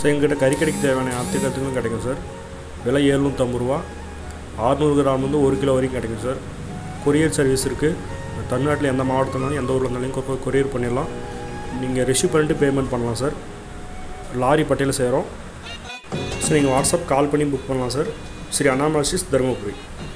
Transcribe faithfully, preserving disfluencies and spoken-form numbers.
So எங்கள்கிட்ட கறிக்கடைக்கு தேவையான அனைத்து கற்றுகளும் கிடைக்கும் சார். விலை எழுநூற்றம்பது ரூபா. அறுநூறு கிராம் வந்து ஒரு கிலோ வரைக்கும் கிடைக்கும் சார். கொரியர் சர்வீஸ் இருக்குது. தமிழ்நாட்டில் எந்த மாவட்டத்துலையும் எந்த ஊரில் இருந்தாலும் கொரியர் பண்ணிடலாம். நீங்கள் ரிசீவ் பண்ணிட்டு பேமெண்ட் பண்ணலாம் சார். லாரி பட்டியலில் செய்கிறோம். ஸோ நீங்கள் வாட்ஸ்அப் கால் பண்ணி புக் பண்ணலாம் சார். ஸ்ரீ அண்ணாமலை ஸ்ட்ரீட், தர்மபுரி.